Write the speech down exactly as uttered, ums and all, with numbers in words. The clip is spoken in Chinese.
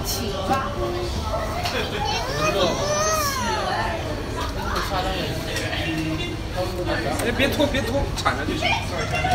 起了吧？ 热吗？哎，别拖，别拖，铲着就行。